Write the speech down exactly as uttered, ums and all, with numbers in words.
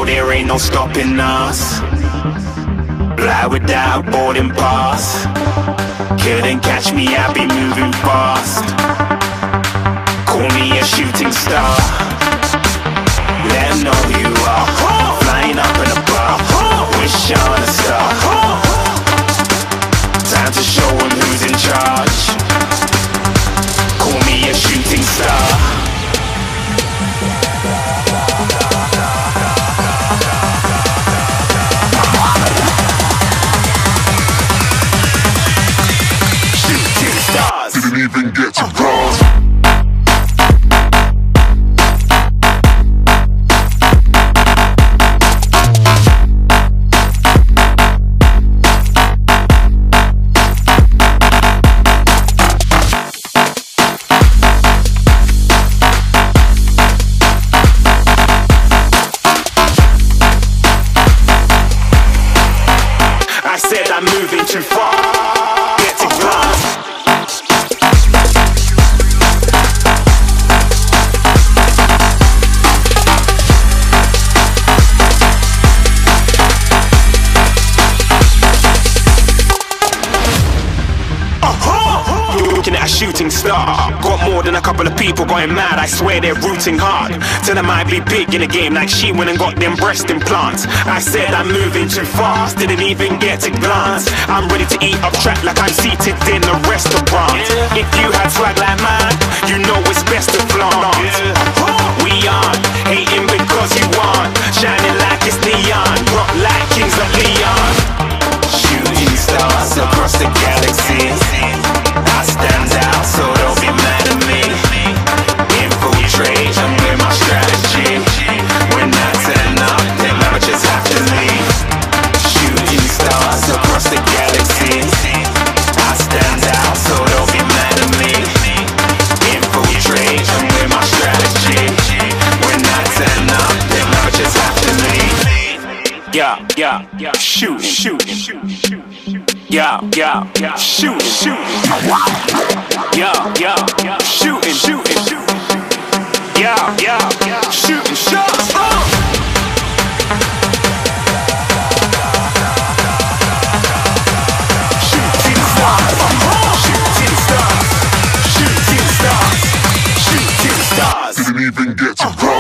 there ain't no stopping us. Fly without boarding pass. Couldn't catch me, I be moving fast. Call me a shooting star. Let 'em know who you are. Flying up in a bar. Wish on a star. Time to show 'em who's in charge. Call me a shooting star. Didn't even get to cross. I said I'm moving too far. Get to glass. Looking at a shooting star. Got more than a couple of people going mad, I swear they're rooting hard. Tell them I be big in the game like she went and got them breast implants. I said I'm moving too fast, didn't even get to glance. I'm ready to eat up track like I'm seated in a restaurant. If you had swag like mine, you know it's best to flaunt. We aren't hating because you aren't shining like it's neon, rock like kings of Leon. Shooting stars across the galaxy. I stand out, so don't be mad at me. Infiltrate, I'm with my strategy. When I turn up, then I just have to leave. Shooting stars across the galaxy. I stand out, so don't be mad at me. Infiltrate, I'm with my strategy. When I turn up, then I just have to leave. Yeah, yeah, yeah, shooting, shooting, shooting. Yeah, yeah, yeah, shooting, shooting. Yeah, yeah, yeah, shooting, shooting, shooting. Yeah, yeah, yeah, shooting shots. Uh. Shooting stars, shooting stars, shooting stars, shooting stars. Didn't even get to cross.